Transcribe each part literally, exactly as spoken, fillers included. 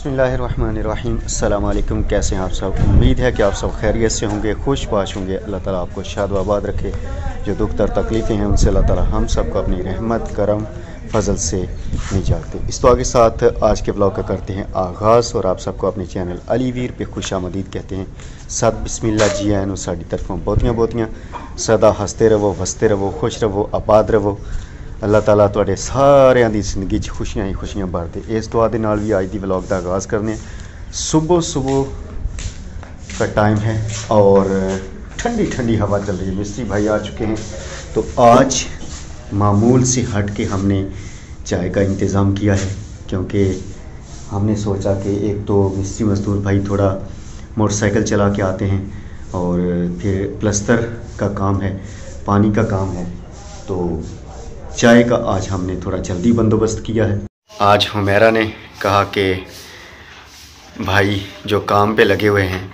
बिस्मिल्लाहिर्रहमानिर्रहीम। अस्सलाम वालेकुम। कैसे हैं आप सब? उम्मीद है कि आप सब खैरियत से होंगे, खुश बाश होंगे। अल्लाह ताला आपको शाद व आबाद रखे। जो दुख दर तकलीफ़ें हैं उनसे अल्लाह ताला हम सब को अपनी रहमत करम फ़ज़ल से निजात दे। इस दुआ के साथ आज के ब्लॉग का करते हैं आगाज़ और आप सबको अपने चैनल अली वीर पे खुशामदीद कहते हैं। सद बिस्मिल्ला जी आन साड़ी तरफों बहुतियाँ बहुतियाँ सदा हंसते रहो, वसते रहो, खुश रहो, आबाद रहो। अल्लाह ताला तुहाडे सारिਆਂ ਦੀ ਜ਼ਿੰਦਗੀ 'ਚ खुशियां ही खुशियां भर दे। इस दुआ के नाल भी आज दी व्लॉग का आगाज़ करने। सुबह सुबह का टाइम है और ठंडी ठंडी हवा चल रही है। मिस्त्री भाई आ चुके हैं तो आज मामूल से हट के हमने चाय का इंतज़ाम किया है, क्योंकि हमने सोचा कि एक तो मिस्त्री मज़दूर भाई थोड़ा मोटरसाइकिल चला के आते हैं और फिर प्लस्तर का काम है, पानी का काम है, तो चाय का आज हमने थोड़ा जल्दी बंदोबस्त किया है। आज हुमैरा ने कहा कि भाई जो काम पे लगे हुए हैं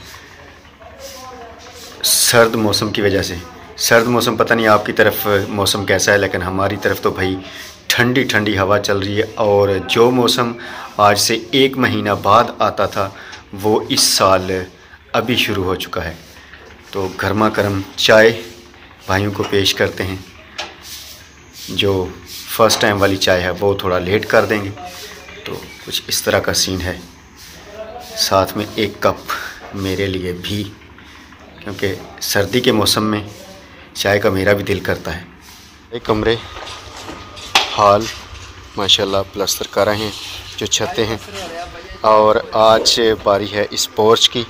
सर्द मौसम की वजह से, सर्द मौसम पता नहीं आपकी तरफ मौसम कैसा है, लेकिन हमारी तरफ तो भाई ठंडी ठंडी हवा चल रही है। और जो मौसम आज से एक महीना बाद आता था वो इस साल अभी शुरू हो चुका है। तो गर्मा गर्म चाय भाइयों को पेश करते हैं। जो फ़र्स्ट टाइम वाली चाय है वो थोड़ा लेट कर देंगे। तो कुछ इस तरह का सीन है, साथ में एक कप मेरे लिए भी, क्योंकि सर्दी के मौसम में चाय का मेरा भी दिल करता है। एक कमरे हाल माशाल्लाह प्लस्तर कर रहे हैं, जो छतें हैं। और आज बारी है इस पोर्च की।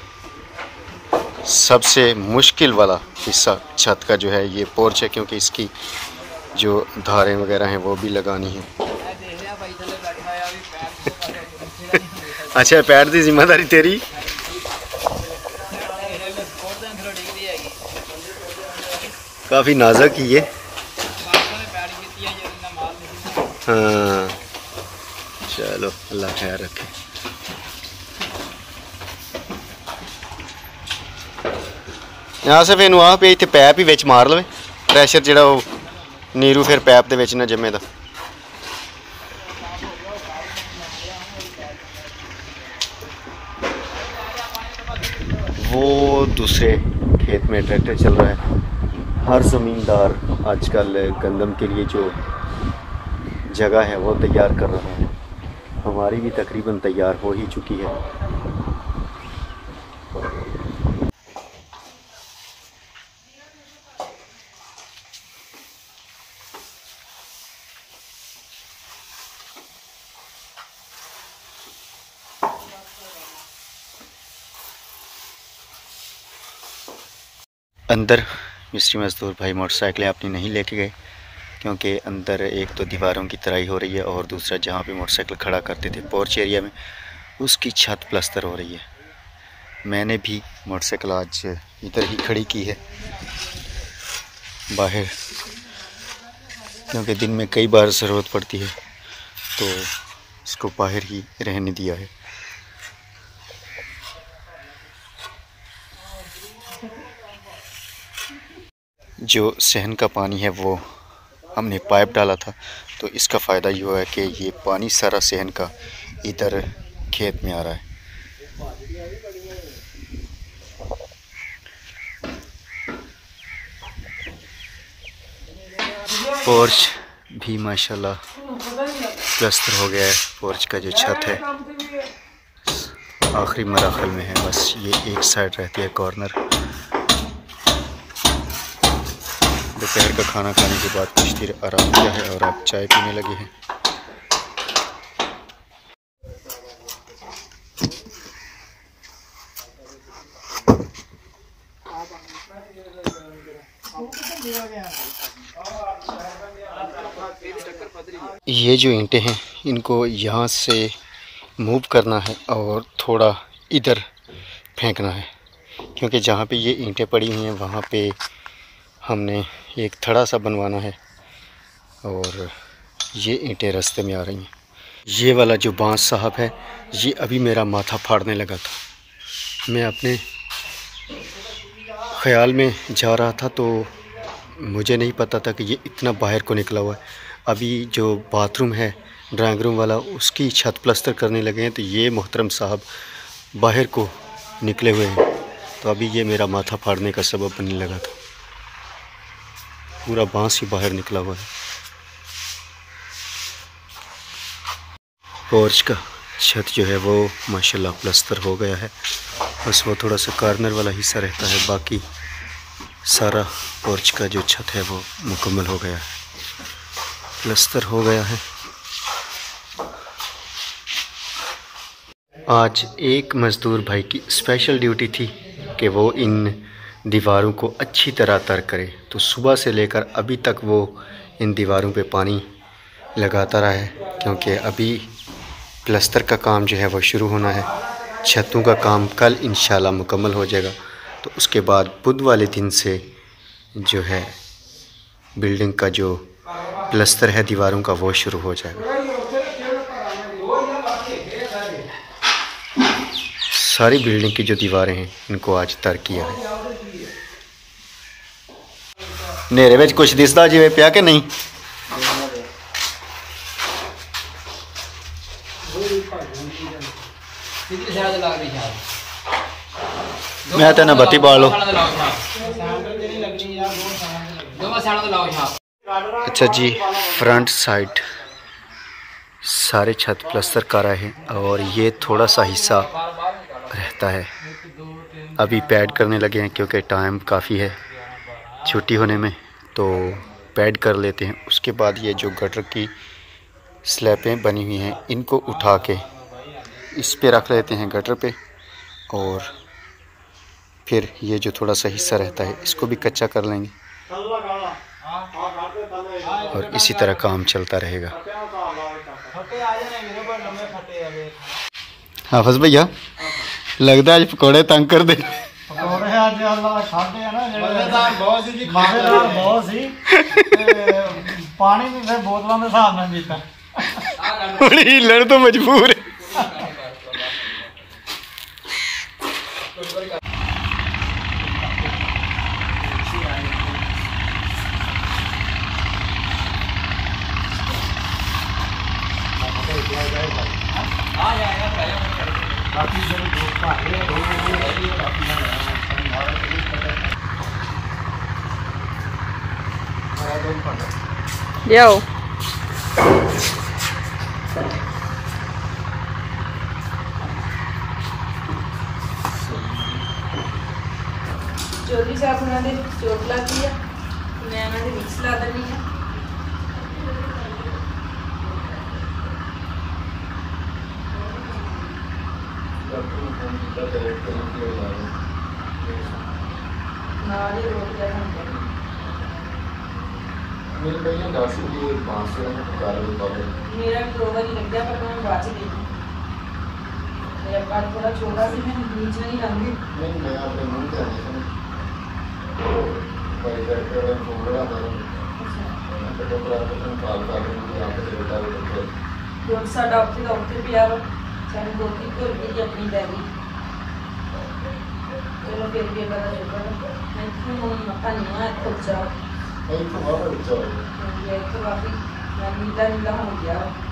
सबसे मुश्किल वाला हिस्सा छत का जो है ये पोर्च है, क्योंकि इसकी जो धारें वगैरह हैं वो भी लगानी है। अच्छा, पैर की जिम्मेदारी तेरी। काफ़ी नाजुक ही है। हाँ चलो अल्लाह खैर रखे। यहाँ से फिर आ पे इतने पैप ही विच मार लवे, प्रैशर जोड़ा वो नीरू फिर पैप दे विच ना जमे दा। वो दूसरे खेत में ट्रैक्टर चल रहा है। हर ज़मींदार आजकल गंदम के लिए जो जगह है वो तैयार कर रहा है। हमारी भी तकरीबन तैयार हो ही चुकी है। अंदर मिस्त्री मज़दूर भाई मोटरसाइकिलें अपनी नहीं लेके गए, क्योंकि अंदर एक तो दीवारों की तराई हो रही है और दूसरा जहाँ पे मोटरसाइकिल खड़ा करते थे पोर्च एरिया में, उसकी छत प्लस्तर हो रही है। मैंने भी मोटरसाइकिल आज इधर ही खड़ी की है बाहर, क्योंकि दिन में कई बार ज़रूरत पड़ती है, तो इसको बाहर ही रहने दिया है। जो सहन का पानी है वो हमने पाइप डाला था, तो इसका फ़ायदा ये हुआ है कि ये पानी सारा सहन का इधर खेत में आ रहा है। पोर्च भी माशाल्लाह प्लस्तर हो गया है। पोर्च का जो छत है आखिरी मराहल में है, बस ये एक साइड रहती है कॉर्नर। दोपहर का खाना खाने के बाद कुछ देर आराम किया है और अब चाय पीने लगे हैं। ये जो ईंटें हैं इनको यहाँ से मूव करना है और थोड़ा इधर फेंकना है, क्योंकि जहाँ पे ये ईंटें पड़ी हुई हैं वहाँ पे हमने एक थड़ा सा बनवाना है और ये ईंटें रास्ते में आ रही हैं। ये वाला जो बांस साहब है ये अभी मेरा माथा फाड़ने लगा था। मैं अपने ख़्याल में जा रहा था तो मुझे नहीं पता था कि ये इतना बाहर को निकला हुआ है। अभी जो बाथरूम है ड्राइंग रूम वाला, उसकी छत प्लास्टर करने लगे हैं। तो ये मोहतरम साहब बाहर को निकले हुए हैं। तो अभी ये मेरा माथा फाड़ने का सबब बनने लगा था। पूरा बांस ही बाहर निकला हुआ है। पोर्च का छत जो है वो माशाल्लाह प्लास्टर हो गया है। बस वो थोड़ा सा कॉर्नर वाला हिस्सा रहता है, बाकी सारा पोर्च का जो छत है वो मुकम्मल हो गया है, प्लास्टर हो गया है। आज एक मज़दूर भाई की स्पेशल ड्यूटी थी कि वो इन दीवारों को अच्छी तरह तर करे। तो सुबह से लेकर अभी तक वो इन दीवारों पे पानी लगाता रहा है, क्योंकि अभी प्लास्टर का काम जो है वो शुरू होना है। छतों का काम कल इंशाल्लाह मुकम्मल हो जाएगा। तो उसके बाद बुध वाले दिन से जो है बिल्डिंग का जो प्लास्टर है दीवारों का वो शुरू हो जाएगा। सारी बिल्डिंग की जो दीवारें हैं इनको आज तर किया है। नेरे विच कुछ दिसदा जिवें पिया कि नहीं? मैं तो ना बत्ती बालो। अच्छा जी, फ्रंट साइड सारे छत प्लास्टर कर रहे हैं और ये थोड़ा सा हिस्सा रहता है। अभी पैड करने लगे हैं क्योंकि टाइम काफ़ी है छुट्टी होने में, तो पैड कर लेते हैं। उसके बाद ये जो गटर की स्लैबें बनी हुई हैं इनको उठा के इस पे रख लेते हैं गटर पे, और फिर ये जो थोड़ा सा हिस्सा रहता है इसको भी कच्चा कर लेंगे और इसी तरह काम चलता रहेगा। हाफिज भैया लगता है आज पकौड़े तंग कर दे। पानी भी फिर बोतलों के हिसाब में पीता बड़ी हिलण तो मजबूर है। Yo. चोरी से अपना दे चोट ला दिया, मैं ना दे मिक्स ला दनी है। नारी रोक जाए हम मेरे भैया दासी की पाँच सौ में कार में पाले मेरा ड्रोवर ही लग गया, पर मैं बात ही नहीं। मेरा पास थोड़ा छोटा भी है, बीच नहीं लंबी। नहीं मैं अपने मुंह पे आने से भाई करके वाला फोड़ा था मैं तो टोकरा तो तुम काल काल में यहाँ पे बता रहे थे दो सा डॉक्टर डॉक्टर भी आवा चाहे दो तीन तो भी अपनी बैगी चलो फिर भी पता चला मैं क्यों मत नहीं है तो जाओ नहीं तो हमारा बच्चा ये तो काफी नीला नीला हो गया।